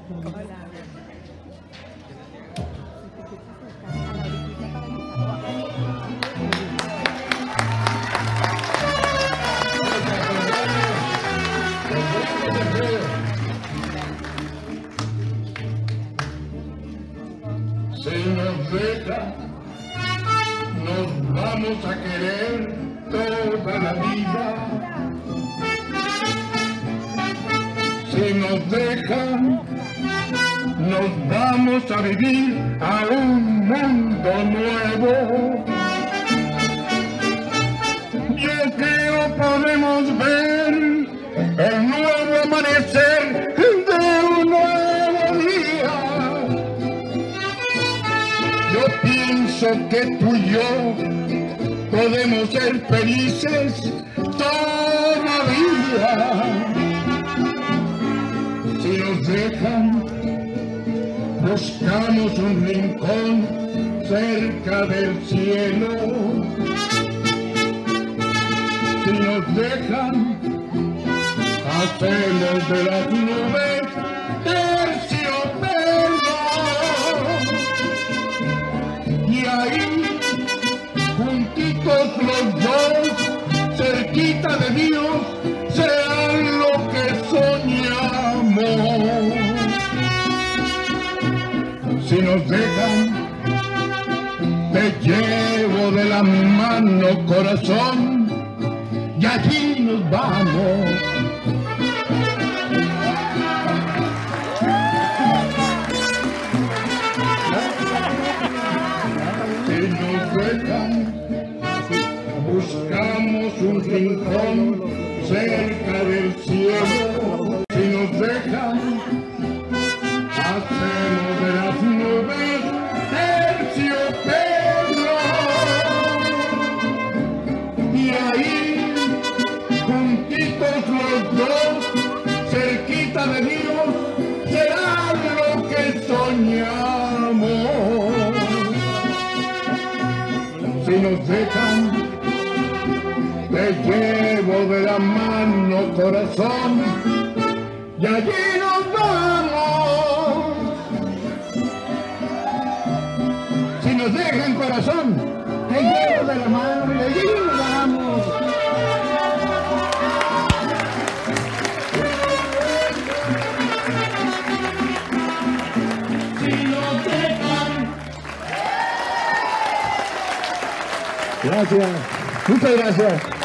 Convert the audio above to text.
Si nos deja, nos vamos a querer toda la vida. Si nos dejan, nos vamos a vivir a un mundo nuevo. Yo creo podemos ver el nuevo amanecer de un nuevo día. Yo pienso que tú y yo podemos ser felices todavía. Si nos dejan, buscamos un rincón cerca del cielo. Si nos dejan, hacemos de las nubes terciopelo. Y ahí, juntitos los dos, cerquita de Dios, serán lo que soñamos. Si nos dejan, te llevo de la mano, corazón, y allí nos vamos. Si nos dejan, buscamos un rincón cerca del cielo. Si nos dejan, hacemos de las nubes terciopelo. Y ahí, juntitos los dos, cerquita de Dios, será lo que soñamos. Si nos dejan, te llevo de la mano, corazón, y allí nos vamos. Si nos dejan, corazón, te llevo de la mano y allí nos vamos. Si nos dejan. Gracias, muchas gracias.